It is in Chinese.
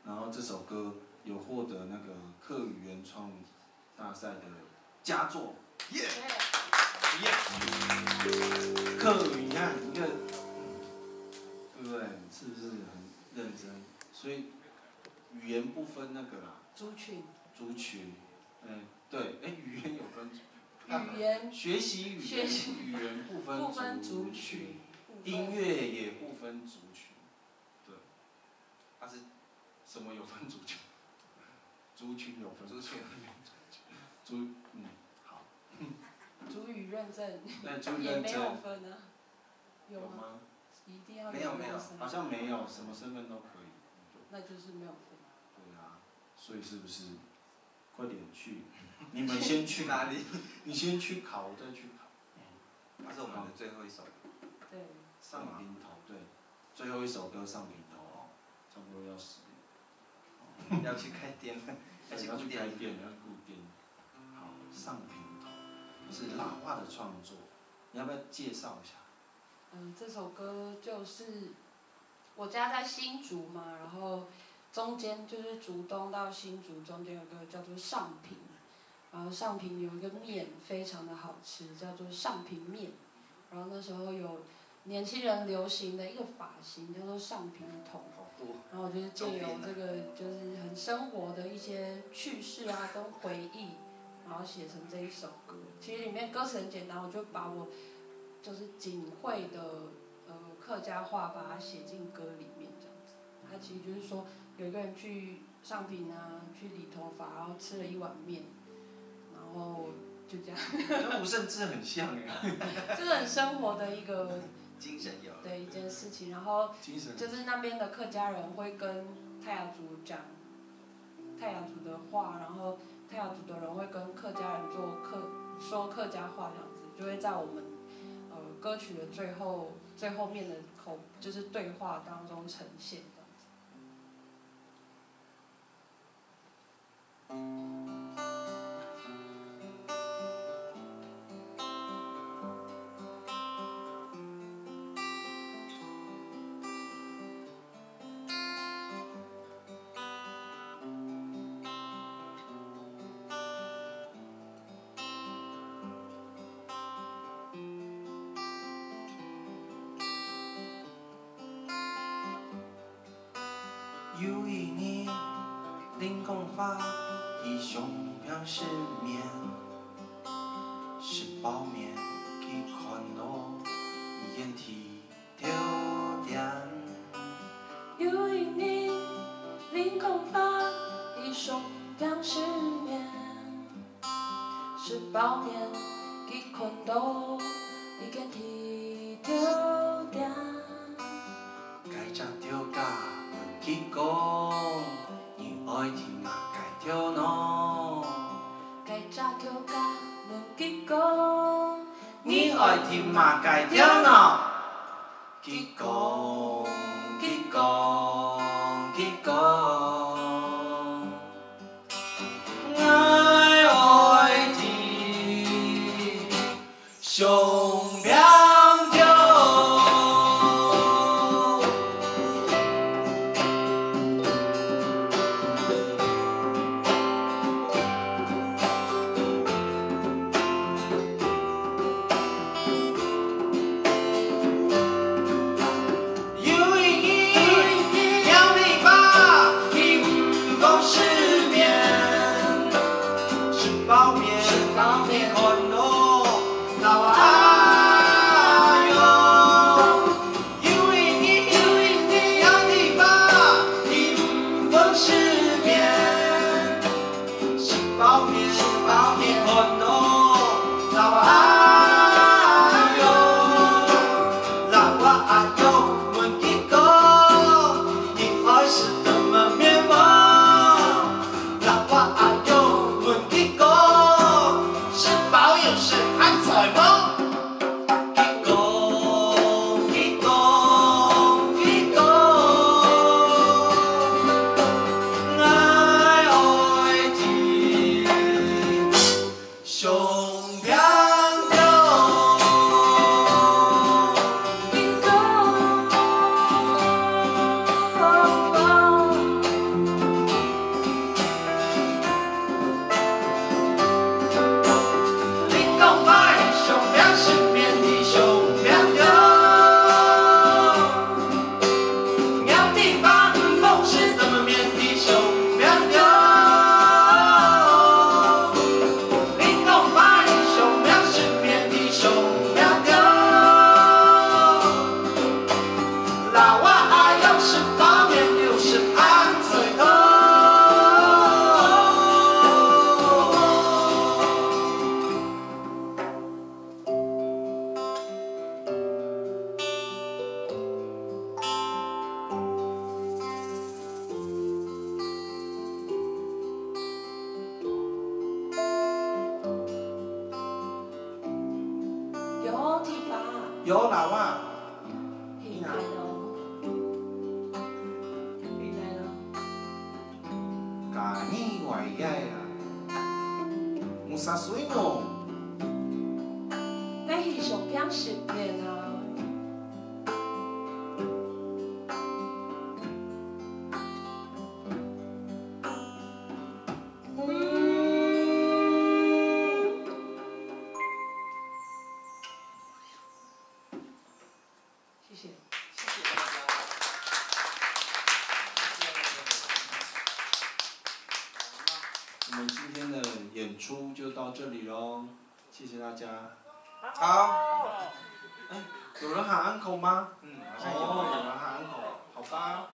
然后这首歌有获得那个客语原创大赛的佳作，耶！客语你看一个，对不对？是不是很认真？所以语言不分那个啦。 族群。 族群，对，语言有分。 语言。 学习语言不分族群，音乐也不分族群，对。它是什么有分族群？族群有分族群。好。 族语认证。 族语认证。 也没有分啊。有吗？ 一定要没有， 好像没有，什么身份都可以。 那就是没有分。 对啊，所以是不是？快点去，你们先去哪里？ 你先去考，我再去考。 它是我们的最后一首。 对。 上平头，对，最后一首歌上平头哦，差不多要10年。 要去开店了。 要去开店，要顾店。好，上平头是拉花的创作，你要不要介绍一下？ 这首歌就是我家在新竹嘛，然后中间就是竹东到新竹中间有个叫做上平，然后上平有一个面非常的好吃，叫做上平面。然后那时候有年轻人流行的一个发型叫做上平头，然后我就是借由这个就是很生活的一些趣事啊跟回忆，然后写成这一首歌。其实里面歌词很简单，我就把我就是仅会的客家话把它写进歌里面这样子。它其实就是说有一个人去上平啊去理头发，然后吃了一碗面，然后就这样。 跟吴胜志很像哎。 就是很生活的一个精神有。 对一件事情，然后就是那边的客家人会跟泰雅族讲泰雅族的话，然后泰雅族的人会跟客家人说客家话这样子，就会在我们歌曲的最后面的就是对话当中呈现这样子。 有一年，林公发以雄表示面，是包面去看路，烟提丢点。 有一年，林公发以雄表示面，是包面去看路，烟提丢点。 该只丢架。去讲，你爱听嘛该跳喏。 该扎跳架，能去讲。 你爱听嘛该跳喏。去讲，去讲，去讲。爱听，胸标。 有老啊。 你来咯，你来咯。 家己外野啊，有啥水哦？ 那是上点实验啊。谢谢。 我们今天的演出就到这里喽，谢谢大家。 好。 有人喊 uncle 吗？ 好像有。 有人喊 uncle，好吧。